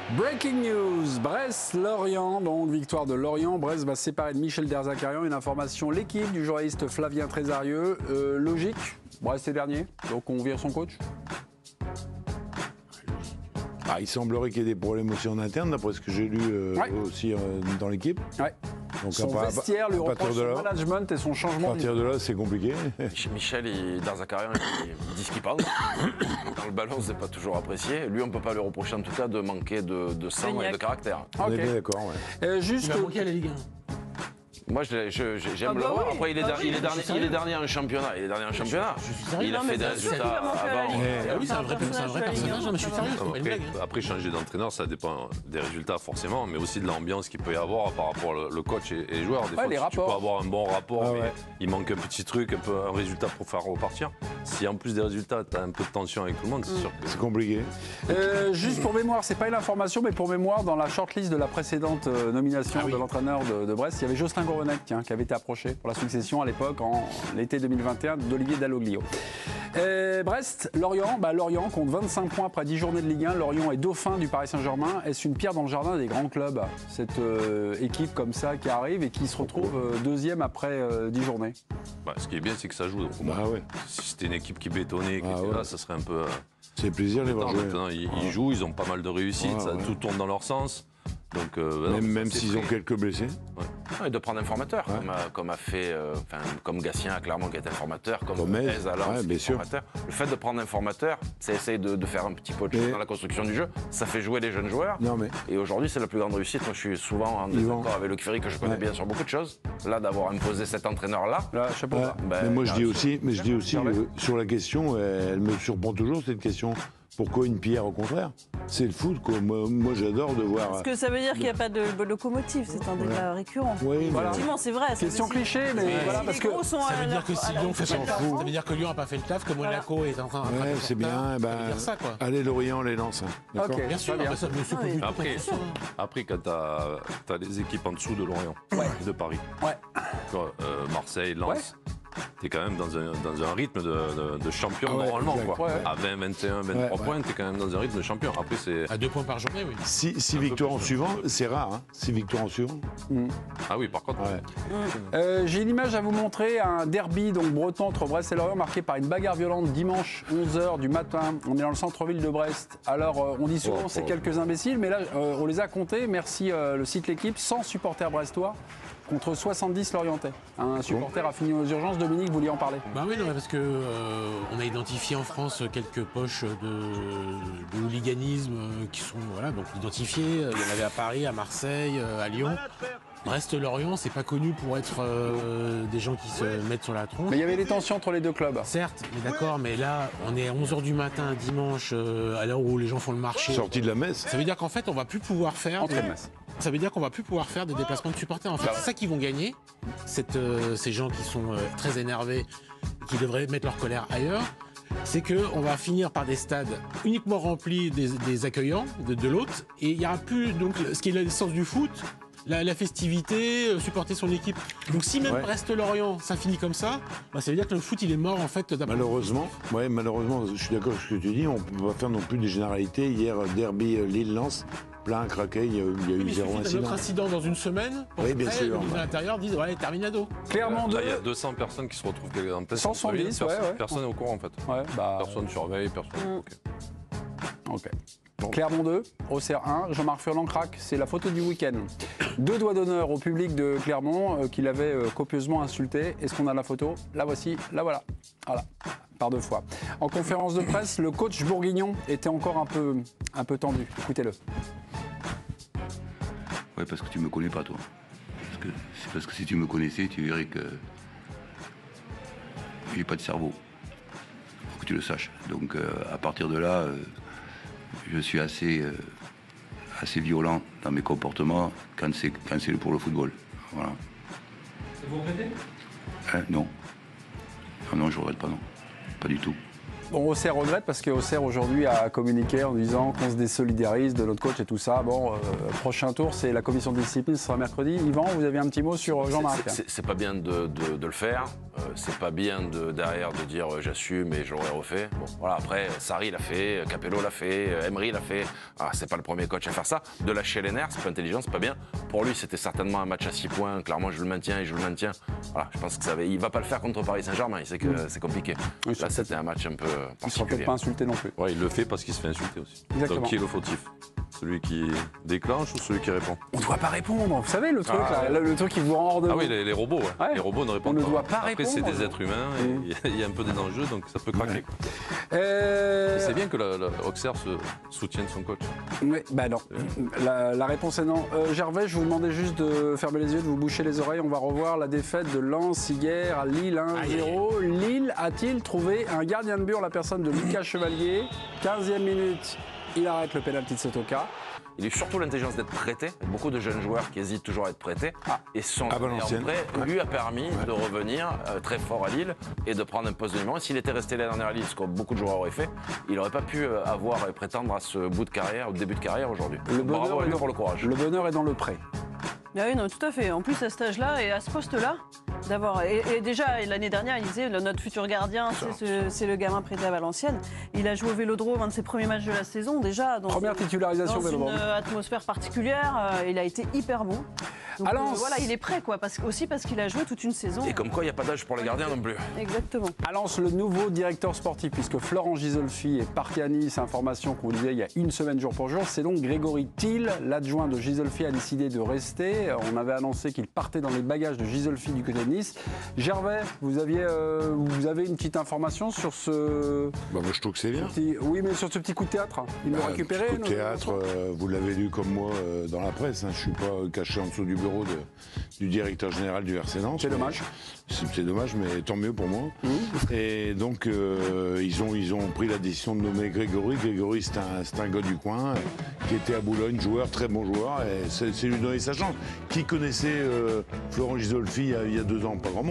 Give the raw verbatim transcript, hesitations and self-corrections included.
Breaking news, Brest-Lorient, donc victoire de Lorient. Brest va se séparer de Michel Derzakarian. Une information, l'équipe du journaliste Flavien Trésarieux. Euh, logique, Brest est dernier, donc on vire son coach. Ah, il semblerait qu'il y ait des problèmes aussi en interne, d'après ce que j'ai lu euh, ouais. aussi euh, dans l'équipe. Ouais. Donc son à, vestiaire, lui reproche son là, management et son changement. À partir de là, c'est compliqué. Michel et Derzakarian, ils disent ce qu'ils pensent. Dans le ballon, c'est pas toujours apprécié. Lui, on peut pas lui reprocher en tout cas de manquer de, de sang Cognac. Et de caractère. On okay. est bien d'accord. Ouais. Euh, juste il va manquer à la Ligue un. Moi, j'aime je, je, ah bah le voir. Oui. Après, il est, bah oui, il, est dernier, il est dernier en championnat. Il est dernier en championnat. Je, je suis sérieux. Il a non, fait des résultats avant. Ah oui, c'est un vrai, un vrai personnage. Non, mais je suis sérieux. Non, après, après, changer d'entraîneur, ça dépend des résultats forcément, mais aussi de l'ambiance qu'il peut y avoir par rapport au coach et, et les joueurs. Des ouais, fois, les tu, tu peux avoir un bon rapport, ah, mais ouais. il manque un petit truc, un, peu, un résultat pour faire repartir. Si en plus des résultats, tu as un peu de tension avec tout le monde, c'est mm. sûr que c'est compliqué. Euh, juste pour mémoire, c'est pas une information, mais pour mémoire, dans la shortlist de la précédente euh, nomination ah, oui. de l'entraîneur de, de Brest, il y avait Jocelyn Gourvenec, tiens, qui avait été approché pour la succession à l'époque, en l'été deux mille vingt et un, d'Olivier Dalloglio. Et Brest, Lorient, bah Lorient compte vingt-cinq points après dix journées de Ligue un. Lorient est dauphin du Paris Saint-Germain. Est-ce une pierre dans le jardin des grands clubs, cette euh, équipe comme ça qui arrive et qui se retrouve euh, deuxième après euh, dix journées? Bah, ce qui est bien, c'est que ça joue. Donc, bah, ouais. Si c'était une équipe qui bétonnait, qui ah, était ouais. là, ça serait un peu. Euh, c'est plaisir les voir jouer. Maintenant, ils, ah. ils jouent, ils ont pas mal de réussites, ah, ça, ouais. tout tourne dans leur sens. Donc, euh, même non, même s'ils ont quelques blessés. Ouais. Et de prendre un formateur, ouais. comme, a, comme a fait, euh, comme Gatien a clairement qui est un formateur, comme Aise à Lens, ouais, formateur. Le fait de prendre un formateur, c'est essayer de, de faire un petit peu de choses dans la construction du jeu. Ça fait jouer les jeunes joueurs. Non, mais... Et aujourd'hui, c'est la plus grande réussite. Moi, je suis souvent en désaccord avec Luc Ferry, que je connais ouais. bien sur beaucoup de choses. Là, d'avoir imposé cet entraîneur-là, là, je sais pas. Ouais. Ben, mais moi, je dis aussi, mais je dis aussi euh, sur la question, elle me surprend toujours cette question. Pourquoi une pierre, au contraire? C'est le foot, quoi. Moi, moi j'adore de voir... Parce que ça veut dire qu'il n'y a pas de locomotive, c'est un débat voilà. récurrent. Oui, voilà. Effectivement, c'est vrai. Question cliché, mais ouais. voilà, si parce que... Ça veut dire que si Lyon fait son fou... Ça veut dire que Lyon n'a pas fait le taf, que Monaco voilà. est en train... Ouais, c'est bien, ben... Ça, quoi. Allez, Lorient, les lance. D'accord. Okay. Bien sûr, bien. Bah, ça, ah, oui. Après, après, quand tu as, as les équipes en dessous de Lorient, ouais. de Paris, ouais. quoi, euh, Marseille, Lens... Ouais. T'es quand même dans un, dans un rythme de, de, de champion ah ouais, normalement. Quoi. Ouais. À vingt, vingt et un, vingt-trois ouais, points, ouais. t'es quand même dans un rythme de champion. Après, c'est... À deux points par journée, oui. Six, six victoires en suivant, c'est rare, hein. Six victoires en suivant. Mm. Ah oui, par contre. Ouais. Euh, J'ai une image à vous montrer, un derby donc breton entre Brest et Lorient, marqué par une bagarre violente dimanche onze heures du matin. On est dans le centre-ville de Brest. Alors, euh, on dit souvent oh, c'est oh, quelques oh. imbéciles, mais là, euh, on les a comptés. Merci euh, le site L'équipe, cent supporters brestois contre soixante-dix Lorientais. Un supporter a fini aux urgences. Dominique, vous vouliez en parler? Bah oui, non, parce que euh, on a identifié en France quelques poches de, de hooliganisme qui sont voilà donc identifiées. Il y en avait à Paris, à Marseille, à Lyon. Brest-Lorient, c'est pas connu pour être euh, des gens qui se mettent sur la tronche. Mais il y avait des tensions entre les deux clubs. Certes, mais d'accord, mais là, on est à onze heures du matin, dimanche, euh, à l'heure où les gens font le marché. Sortie de la messe. Ça veut dire qu'en fait, on va plus pouvoir faire. Entrée de messe. Ça veut dire qu'on va plus pouvoir faire des déplacements de supporters. En fait, c'est ça qu'ils vont gagner. Cette, euh, ces gens qui sont euh, très énervés, qui devraient mettre leur colère ailleurs, c'est qu'on va finir par des stades uniquement remplis des, des accueillants de, de l'autre, et il n'y aura plus donc ce qui est l'essence du foot. La, la festivité, euh, supporter son équipe. Donc si même ouais. Brest-Lorient, ça finit comme ça, bah, ça veut dire que le foot, il est mort en fait. Malheureusement, ouais, malheureusement, je suis d'accord avec ce que tu dis, on ne peut pas faire non plus des généralités. Hier, derby Lille-Lens, plein craqué, il y a, il y a eu oui, zéro incident. Notre incident dans une semaine, pour oui, bien après, sûr. Les ouais. à l'intérieur disent, ouais, terminado. Clairement, là, il y a deux cents personnes qui se retrouvent en place. cent soixante-dix, ouais, ouais. Personne n'est au courant en fait. Ouais, bah, personne surveille, personne. Ok. okay. Bon. Clermont deux, Auxerre un, Jean-Marc Furlan craque, c'est la photo du week-end. Deux doigts d'honneur au public de Clermont euh, qui l'avait euh, copieusement insulté. Est-ce qu'on a la photo? La voici, la voilà. Voilà, par deux fois. En conférence de presse, le coach bourguignon était encore un peu, un peu tendu. Écoutez-le. Ouais, parce que tu me connais pas, toi. Parce que, c'est parce que si tu me connaissais, tu verrais que j'ai pas de cerveau. Faut que tu le saches. Donc, euh, à partir de là... Euh, je suis assez, euh, assez violent dans mes comportements quand c'est, quand c'est pour le football. Voilà. Vous regrettez? euh, Non. Non, non, je ne regrette pas, non. Pas du tout. Bon, Auxerre regrette parce que Auxerre aujourd'hui a communiqué en disant qu'on se désolidarise de notre coach et tout ça. Bon, euh, prochain tour, c'est la commission de discipline, ce sera mercredi. Yvan, vous avez un petit mot sur Jean-Marc? C'est pas bien de, de, de le faire. Euh, c'est pas bien de, derrière de dire euh, j'assume et je l'aurais refait. Bon, voilà, après, Sarri l'a fait, Capello l'a fait, Emery l'a fait. Ah, c'est pas le premier coach à faire ça. De lâcher les nerfs, c'est pas intelligent, c'est pas bien. Pour lui, c'était certainement un match à six points. Clairement, je le maintiens et je le maintiens. Voilà, je pense que ça va, il va pas le faire contre Paris Saint-Germain. Il sait que mmh. c'est compliqué. Oui, là, c'était un match un peu particulier. Il ne sera peut-être pas insulté non plus. Ouais, il le fait parce qu'il se fait insulter aussi. Exactement. Donc qui est le fautif? Celui qui déclenche ou celui qui répond? On ne doit pas répondre. Vous savez, le truc, ah, là, le truc qui vous rend hors de. Ah oui, les, les robots. Ouais. Ouais. Les robots ne répondent on pas. Ne doit pas Après, répondre. c'est des êtres humains. Il mmh. y, y a un peu des enjeux, donc ça peut craquer. Ouais. Euh... C'est bien que la, la Auxerre se soutienne son coach. Oui, bah non. La, la réponse est non. Euh, Gervais, je vous demandais juste de fermer les yeux, de vous boucher les oreilles. On va revoir la défaite de Lens hier à Lille un zéro. Lille a-t-il trouvé un gardien de but, la personne de Lucas Chevalier? quinzième minute, il arrête le pénalty de Sotoka. Il a eu surtout l'intelligence d'être prêté. Beaucoup de jeunes joueurs qui hésitent toujours à être prêtés. Ah. Et son prêt ouais. lui a permis ouais. de revenir euh, très fort à Lille et de prendre un poste de numéro. S'il était resté l'année dernière à Lille, ce que beaucoup de joueurs auraient fait, il n'aurait pas pu euh, avoir et prétendre à ce bout de carrière, au début de carrière aujourd'hui. Le Bravo à lui dans, pour le courage. Le bonheur est dans le prêt. Ah oui, non, tout à fait. En plus, à cet âge-là et à ce poste-là, d'avoir. Et, et déjà, l'année dernière, il disait notre futur gardien, c'est ce, le gamin prêté à Valenciennes. Il a joué au Vélodrome, un de ses premiers matchs de la saison, déjà. Dans Première une, titularisation dans Vélodrome. Une atmosphère particulière. Euh, il a été hyper bon. Donc, Alors, euh, voilà, il est prêt, quoi. Parce, aussi parce qu'il a joué toute une saison. Et comme quoi, il n'y a pas d'âge pour les gardiens non plus. Exactement. À Lens, le nouveau directeur sportif, puisque Florent Gisolfi est parti à Nice, information qu'on vous disait il y a une semaine jour pour jour, c'est donc Grégory Thiel, l'adjoint de Gisolfi, a décidé de rester. On avait annoncé qu'il partait dans les bagages de Gisolfi du côté de Nice. Gervais, vous aviez, euh, vous avez une petite information sur ce. Bah moi je trouve que c'est bien. Petit... Oui, mais sur ce petit coup de théâtre, il l'a bah, récupéré. Coup de théâtre, euh, vous l'avez lu comme moi euh, dans la presse. Hein. Je suis pas caché en dessous du bureau de, du directeur général du R C Nantes. C'est dommage. C'est dommage, mais tant mieux pour moi. Mmh. Et donc euh, ils ont ils ont pris la décision de nommer Grégory. Grégory, c'est un c'est un gars du coin euh, qui était à Boulogne, joueur, très bon joueur. Et c'est lui donner sa chance. Qui connaissait euh, Florent Gisolfi il y, a, il y a deux ans, pas grand monde.